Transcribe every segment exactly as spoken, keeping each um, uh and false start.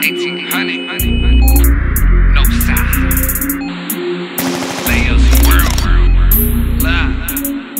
eighteen hundred. No side. Layers world. Love.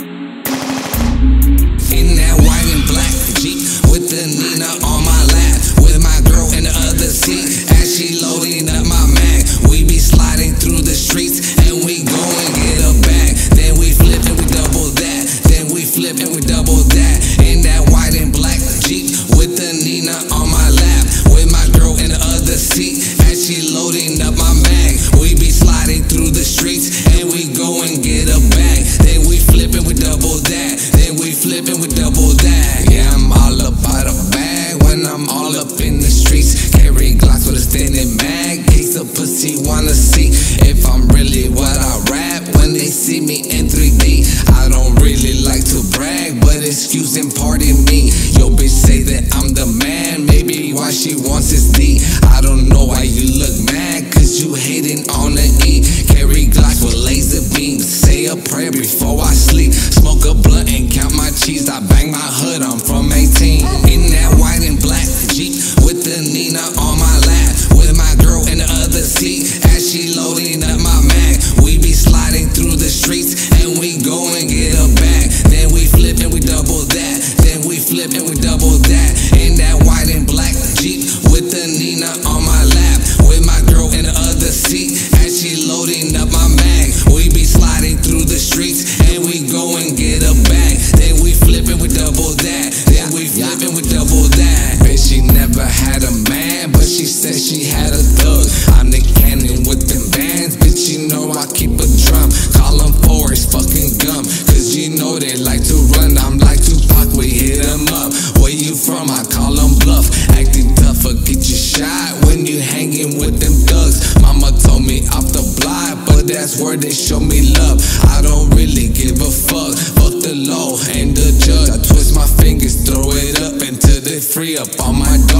In that white and black Jeep with the Nina on my lap, with my girl in the other seat as she loading up my mag. We be sliding through the streets and we go and get a bag. Then we flip and we double that. Then we flip and we double that. In that white and black Jeep with the Nina on my lap, with my girl in the other seat as she loading up my mag. We be sliding through the streets and we go and get a bag. Then we flip and we double that. Then we flip and we double that. Yeah, I'm all about a bag when I'm all up in the streets. Carry Glocks with a standing mag, case a pussy wanna see if I'm really what I rap. When they see me in three D, I don't really like to brag, but excuse and pardon me. Yo bitch say that I'm the man, maybe why she wants is D. I don't know why you look mad, cause you hating on the E. Carry Glocks with laser beams, say a prayer before I sleep. Smoke a blunt and count my cheese, I bang my hood, I'm from eighteen. In that white and black Jeep with the Nina on my lap, with my girl in the other seat as she loading up my mag. We be sliding through the streets and we go and get a bag. Then we flip and we double that. Then we flip and we double that. In that white and black Jeep with the Nina on my lap, with my girl in the other seat as she loading up my mag. We be sliding through the streets and we go and get a bag. Then we flip and we double that. Then we flip and we double that. Bitch, she never had a man, but she said she had a thug. I'm the cannon with them bands, bitch, you know I keep a drum. Call them Forrest fucking gum, cause you know they like to run. I'm like Tupac, we hit them up. Where you from? I call them bluff. Acting tough or get you shot when you hanging with them thugs. Mama told me off the block, but that's where they show me love. I don't really give a fuck, fuck the law and the judge. I twist my fingers, throw it up until they free up on my dog.